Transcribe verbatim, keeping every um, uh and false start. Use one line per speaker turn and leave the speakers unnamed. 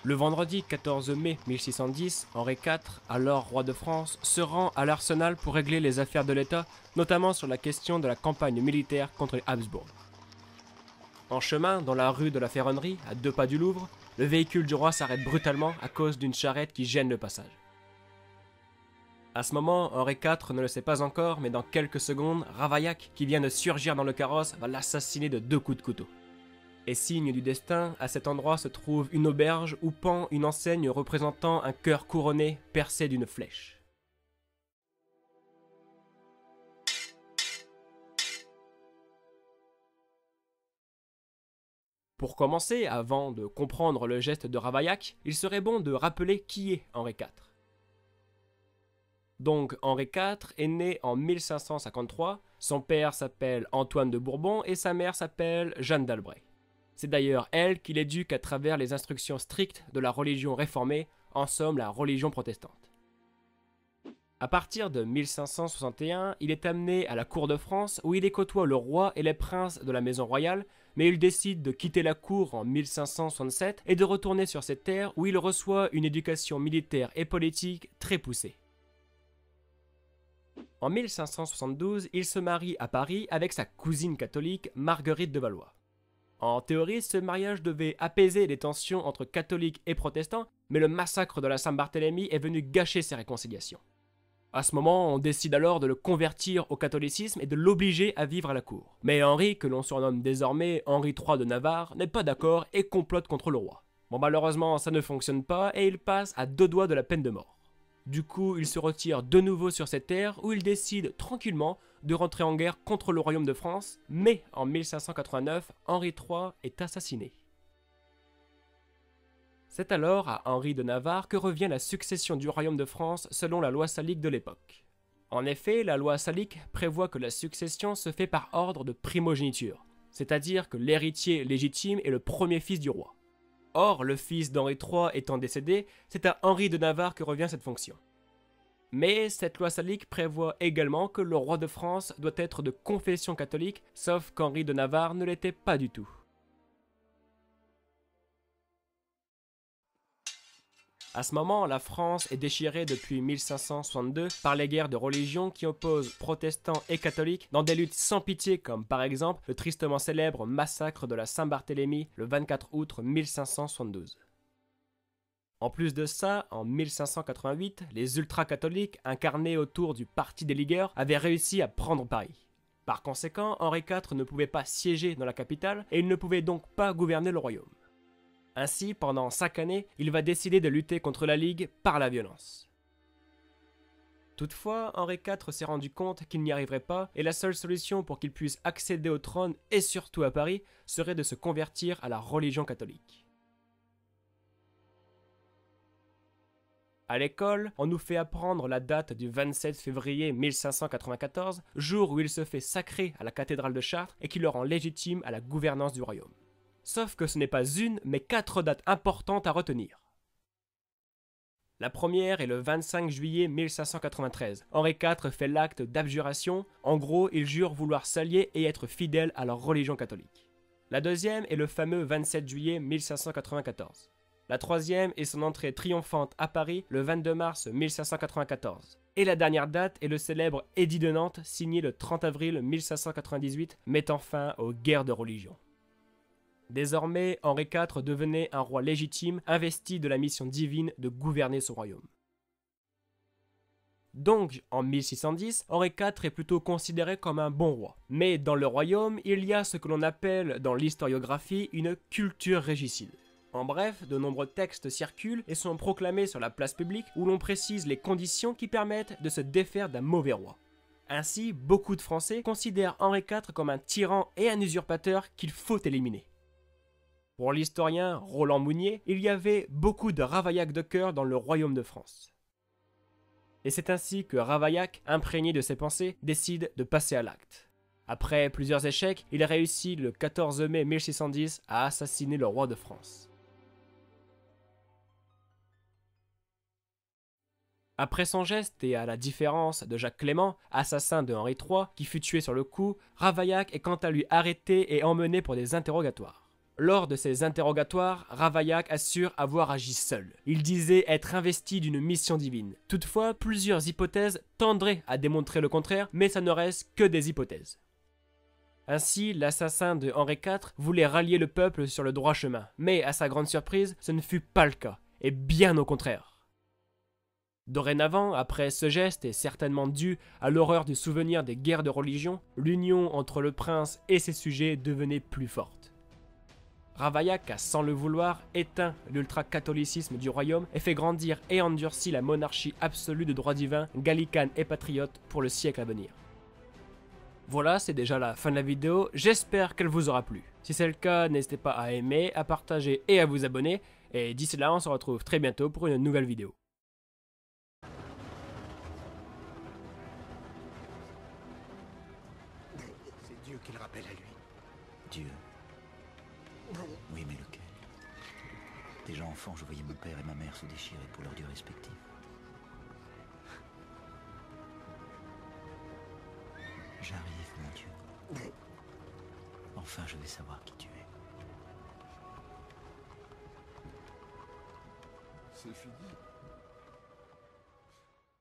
Le vendredi quatorze mai mille six cent dix, Henri quatre, alors roi de France, se rend à l'Arsenal pour régler les affaires de l'État, notamment sur la question de la campagne militaire contre les Habsbourg. En chemin, dans la rue de la Ferronnerie, à deux pas du Louvre, le véhicule du roi s'arrête brutalement à cause d'une charrette qui gêne le passage. À ce moment, Henri quatre ne le sait pas encore, mais dans quelques secondes, Ravaillac, qui vient de surgir dans le carrosse, va l'assassiner de deux coups de couteau. Et signe du destin, à cet endroit se trouve une auberge où pend une enseigne représentant un cœur couronné percé d'une flèche. Pour commencer, avant de comprendre le geste de Ravaillac, il serait bon de rappeler qui est Henri quatre. Donc Henri quatre est né en mille cinq cent cinquante-trois, son père s'appelle Antoine de Bourbon et sa mère s'appelle Jeanne d'Albret. C'est d'ailleurs elle qui l'éduque à travers les instructions strictes de la religion réformée, en somme la religion protestante. À partir de mille cinq cent soixante et un, il est amené à la cour de France où il y côtoie le roi et les princes de la maison royale, mais il décide de quitter la cour en mille cinq cent soixante-sept et de retourner sur ses terres où il reçoit une éducation militaire et politique très poussée. En mille cinq cent soixante-douze, il se marie à Paris avec sa cousine catholique Marguerite de Valois. En théorie, ce mariage devait apaiser les tensions entre catholiques et protestants, mais le massacre de la Saint-Barthélemy est venu gâcher ces réconciliations. À ce moment, on décide alors de le convertir au catholicisme et de l'obliger à vivre à la cour. Mais Henri, que l'on surnomme désormais Henri trois de Navarre, n'est pas d'accord et complote contre le roi. Bon, malheureusement, ça ne fonctionne pas et il passe à deux doigts de la peine de mort. Du coup, il se retire de nouveau sur ses terres où il décide tranquillement de rentrer en guerre contre le royaume de France, mais en mille cinq cent quatre-vingt-neuf, Henri trois est assassiné. C'est alors à Henri de Navarre que revient la succession du royaume de France selon la loi salique de l'époque. En effet, la loi salique prévoit que la succession se fait par ordre de primogéniture, c'est-à-dire que l'héritier légitime est le premier fils du roi. Or, le fils d'Henri trois étant décédé, c'est à Henri de Navarre que revient cette fonction. Mais cette loi salique prévoit également que le roi de France doit être de confession catholique, sauf qu'Henri de Navarre ne l'était pas du tout. À ce moment, la France est déchirée depuis mille cinq cent soixante-deux par les guerres de religion qui opposent protestants et catholiques dans des luttes sans pitié comme par exemple le tristement célèbre massacre de la Saint-Barthélemy le vingt-quatre août mille cinq cent soixante-douze. En plus de ça, en mille cinq cent quatre-vingt-huit, les ultra-catholiques incarnés autour du Parti des Ligueurs avaient réussi à prendre Paris. Par conséquent, Henri quatre ne pouvait pas siéger dans la capitale et il ne pouvait donc pas gouverner le royaume. Ainsi, pendant cinq années, il va décider de lutter contre la Ligue par la violence. Toutefois, Henri quatre s'est rendu compte qu'il n'y arriverait pas et la seule solution pour qu'il puisse accéder au trône et surtout à Paris serait de se convertir à la religion catholique. À l'école, on nous fait apprendre la date du vingt-sept février mille cinq cent quatre-vingt-quatorze, jour où il se fait sacrer à la cathédrale de Chartres et qui le rend légitime à la gouvernance du royaume. Sauf que ce n'est pas une, mais quatre dates importantes à retenir. La première est le vingt-cinq juillet mille cinq cent quatre-vingt-treize. Henri quatre fait l'acte d'abjuration, en gros, il jure vouloir s'allier et être fidèle à leur religion catholique. La deuxième est le fameux vingt-sept juillet mille cinq cent quatre-vingt-quatorze. La troisième est son entrée triomphante à Paris le vingt-deux mars mille cinq cent quatre-vingt-quatorze. Et la dernière date est le célèbre Édit de Nantes signé le trente avril mille cinq cent quatre-vingt-dix-huit, mettant fin aux guerres de religion. Désormais, Henri quatre devenait un roi légitime, investi de la mission divine de gouverner son royaume. Donc, en mille six cent dix, Henri quatre est plutôt considéré comme un bon roi. Mais dans le royaume, il y a ce que l'on appelle dans l'historiographie une culture régicide. En bref, de nombreux textes circulent et sont proclamés sur la place publique où l'on précise les conditions qui permettent de se défaire d'un mauvais roi. Ainsi, beaucoup de Français considèrent Henri quatre comme un tyran et un usurpateur qu'il faut éliminer. Pour l'historien Roland Mounier, il y avait beaucoup de Ravaillac de cœur dans le royaume de France. Et c'est ainsi que Ravaillac, imprégné de ses pensées, décide de passer à l'acte. Après plusieurs échecs, il réussit le quatorze mai mille six cent dix à assassiner le roi de France. Après son geste et à la différence de Jacques Clément, assassin de Henri trois, qui fut tué sur le coup, Ravaillac est quant à lui arrêté et emmené pour des interrogatoires. Lors de ses interrogatoires, Ravaillac assure avoir agi seul. Il disait être investi d'une mission divine. Toutefois, plusieurs hypothèses tendraient à démontrer le contraire, mais ça ne reste que des hypothèses. Ainsi, l'assassin de Henri quatre voulait rallier le peuple sur le droit chemin, mais à sa grande surprise, ce ne fut pas le cas, et bien au contraire. Dorénavant, après ce geste est certainement dû à l'horreur du souvenir des guerres de religion, l'union entre le prince et ses sujets devenait plus forte. Ravaillac a, sans le vouloir, éteint l'ultra-catholicisme du royaume et fait grandir et endurci la monarchie absolue de droit divin, gallicane et patriote pour le siècle à venir. Voilà, c'est déjà la fin de la vidéo, j'espère qu'elle vous aura plu. Si c'est le cas, n'hésitez pas à aimer, à partager et à vous abonner, et d'ici là, on se retrouve très bientôt pour une nouvelle vidéo.
C'est Dieu qui le rappelle à lui.
Dieu. Oui, mais lequel? Déjà enfant, je voyais mon père et ma mère se déchirer pour leurs dieux respectifs. J'arrive, mon Dieu. Enfin, je vais savoir qui tu es.
C'est fini.